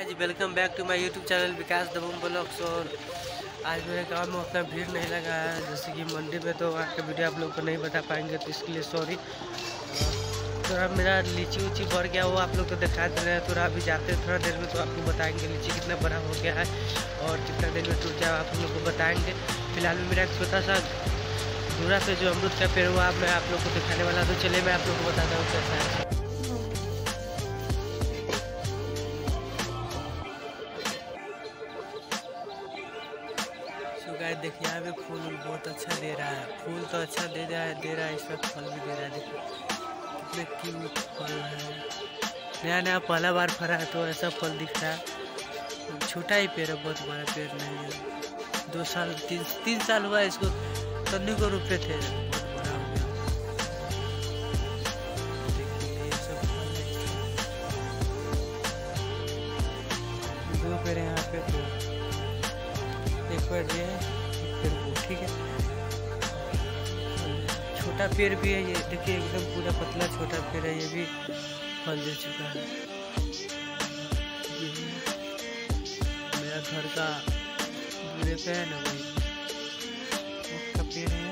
Ji welcome back to my YouTube channel Vikas Dabang vlogs. और आज मेरे गांव में उतना भीड़ नहीं लगा है जैसे कि मंडी में, तो वहाँ का वीडियो आप लोग को नहीं बता पाएंगे, तो इसके लिए सॉरी। थोड़ा मेरा लीची उची बढ़ गया, वो आप लोग को दिखा दे रहे हैं। थोड़ा अभी जाते हैं थोड़ा देर में तो आपको बताएंगे लीची कितना बड़ा हो गया है और कितना देर में टूट जाए आप लोग को बताएंगे। फिलहाल में मेरा एक छोटा सा दूरा पे जो अमरूद का पेड़ हुआ मैं आप लोग को दिखाने वाला, तो चलिए मैं आप लोग को बताता हूँ कैसा है। गाइस देखिए यहाँ पे फूल बहुत अच्छा दे रहा है, फूल तो अच्छा दे रहा है, इसका फल भी दे रहा है। देखिए कितने क्यूट फल है, नया नया पहला बार फरा है तो ऐसा फल दिख रहा है। छोटा ही पेड़ है, बहुत बड़ा पेड़ नहीं है। 2 साल 3 साल हुआ इसको, तन्नी को रुपए थे, बहुत बड़ा हो गया। देखिए ये सब फल है, 2 पेड़ यहाँ पे, एक पेड़ ये है, एक पेड़ वो, ठीक है। छोटा पेड़ भी है ये, देखिए एकदम पूरा पतला छोटा पेड़ है, ये भी फल दे चुका है। ये मेरा घर का दूरे पे है ना, वही का पेड़ है।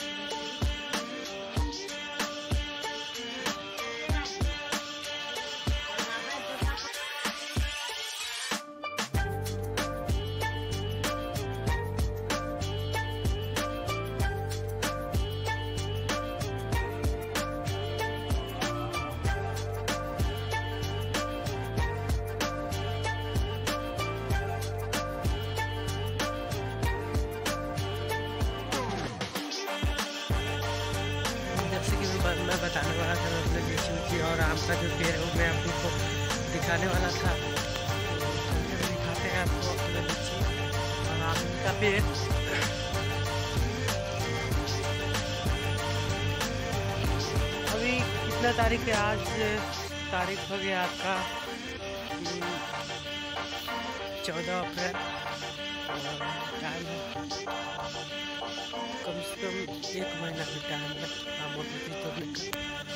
मैं बताने वाला था अपने लीची की और आम का जो पेड़ है वो मैं आप लोग को दिखाने वाला था। दिखाते हैं आपको अपने लीची और आम का पेड़। अभी कितना तारीख है, आज तारीख हो गया आपका 14 अप्रैल। टाइम कम से कम 1 महीना भी टाइम है आमों की तोड़ने का।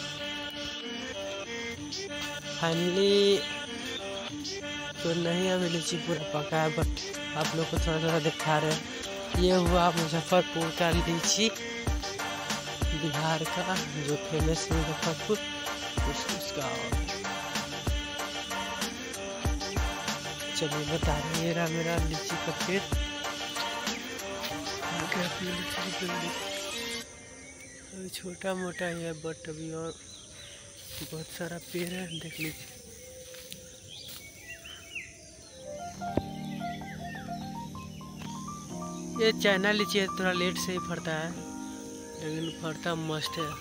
फाइनली तो नहीं अभी लीची पूरा पका है, बट आप लोग को थोड़ा थोड़ा दिखा रहे हैं। ये हुआ मुजफ्फरपुर का लीची, बिहार का जो फेमस है मुजफ्फरपुर, उसका। चलिए बता रहे हैं मेरा लीची का पेड़ अभी छोटा मोटा ही है, बट अभी और बहुत सारा पेड़ है, देख लीजिए। ये चाइना लीची है, थोड़ा लेट से ही फरता है लेकिन फरता मस्त है।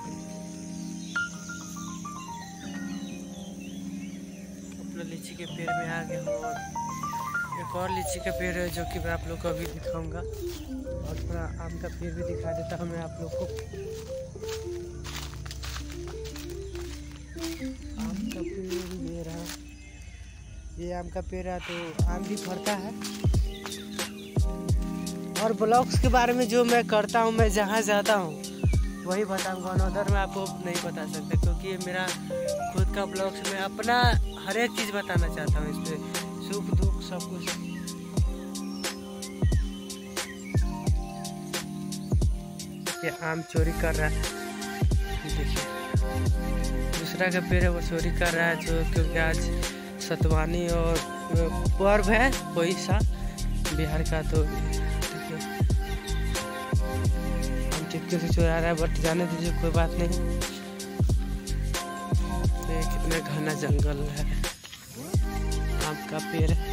अपना लीची के पेड़ में आ गया हूँ और एक और लीची का पेड़ है जो कि मैं आप लोग को अभी दिखाऊंगा, और थोड़ा आम का पेड़ भी दिखा देता हूँ मैं आप लोग को। आम का पेड़ ये रहा, ये आम का पेड़ है, तो आम भी फरता है। और ब्लॉग्स के बारे में जो मैं करता हूँ, मैं जहाँ जाता हूँ वही बताऊँगा, उधर मैं आपको नहीं बता सकता, क्योंकि ये मेरा खुद का ब्लॉग्स में अपना हर एक चीज़ बताना चाहता हूँ, इस पर सुख दुख सब कुछ। ये आम चोरी कर रहा है, देखिए दूसरा का पेड़ है वो चोरी कर रहा है, जो क्योंकि आज सतवानी और पर्व है कोई सा बिहार का, तो देखिए हम चित्ते से चुरा रहा है, बट जाने दीजिए कोई बात नहीं। ये कितना घना जंगल है, आम का पेड़ है।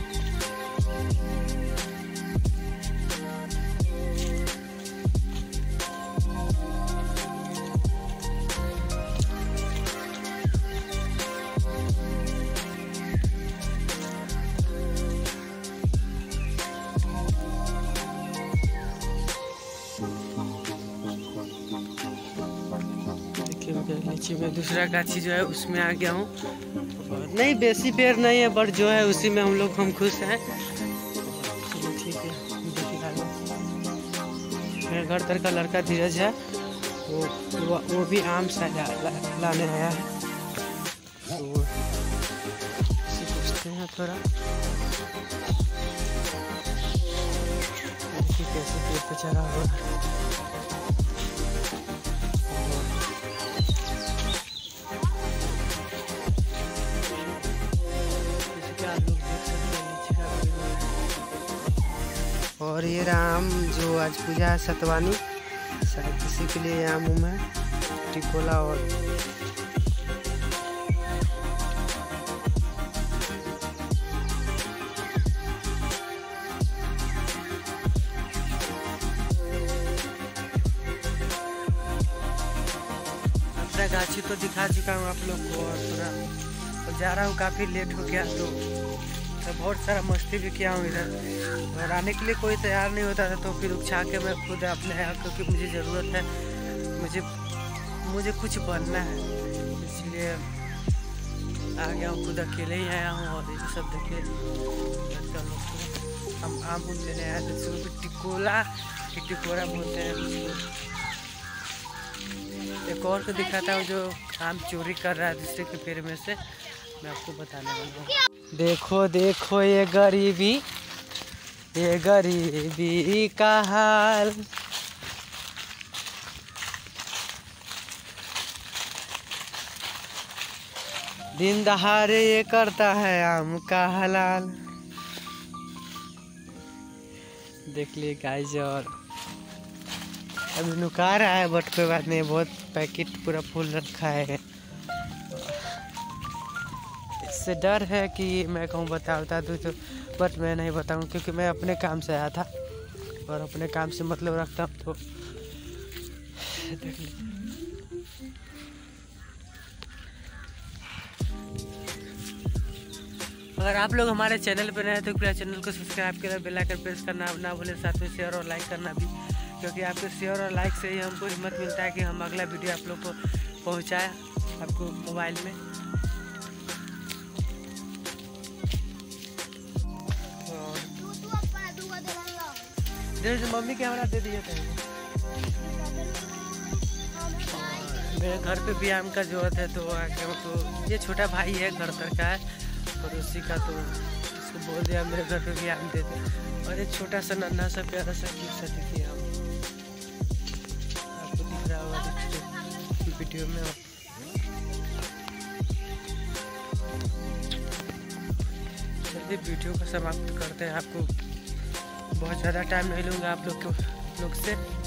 लीची में दूसरा गाछी जो है उसमें आ गया हूँ, नहीं बेसी पेड़ नहीं है, बट जो है उसी में हम खुश हैं। ठीक है, मेरे घर तर का लड़का धीरज है, वो भी आम सा लाने आया है, तो पूछते हैं थोड़ा, देखिए कैसे पेड़ पे चढ़ा हुआ है। और ये राम जो आज पूजा है सतवानी, शायद किसी के लिए आम उम है, टिकोला और गाछी तो दिखा चुका हूँ आप लोग को। और थोड़ा तो जा रहा हूँ, काफ़ी लेट हो गया तो बहुत सारा मस्ती भी किया हूँ इधर। और आने के लिए कोई तैयार नहीं होता था तो फिर उछा के मैं खुद अपने यहाँ, क्योंकि मुझे ज़रूरत है, मुझे कुछ बनना है, इसलिए आ गया हूँ। खुद अकेले ही आया हूँ। और ये सब देखिए हम आम उम लेने आए थे, जिसको टिकोला बोलते हैं उसको। एक और को दिखाता हूँ जो आम चोरी कर रहा है दूसरे के पेड़ में से, मैं आपको बताने वाला हूँ। देखो देखो ये गरीबी का हाल, दिन दहाड़े ये करता है आम का हलाल। देख लिए गाइस, और अभी नुका रहा है बट कोई बात नहीं, बहुत पैकेट पूरा फुल रखा है। इससे डर है कि मैं कहूँ बता दूँ तो, बट मैं नहीं बताऊँ क्योंकि मैं अपने काम से आया था और अपने काम से मतलब रखता हूँ। तो देख लीजिए, अगर आप लोग हमारे चैनल पर नए हैं तो कृपया चैनल को सब्सक्राइब करें, बेल आइकन प्रेस करना ना भूलें, साथ में शेयर और लाइक करना भी, क्योंकि आपके शेयर और लाइक से ही हमको हिम्मत मिलता है कि हम अगला वीडियो आप लोग को पहुंचाएं आपको मोबाइल में। और मम्मी कैमरा दे दिए थे। मेरे घर पे भी आम का जरूरत है तो ये छोटा भाई है, घर पर का है और उसी का, तो इसको बोल दिया मेरे घर पे भी आम दे दे। और एक छोटा सा नन्हा सा प्यारा सा गिफ्ट सा देखिए आम, आपको दिख रहा होगा वीडियो में। चलिए वीडियो को समाप्त करते हैं। आपको बहुत ज़्यादा टाइम नहीं लूँगा आप लोग से।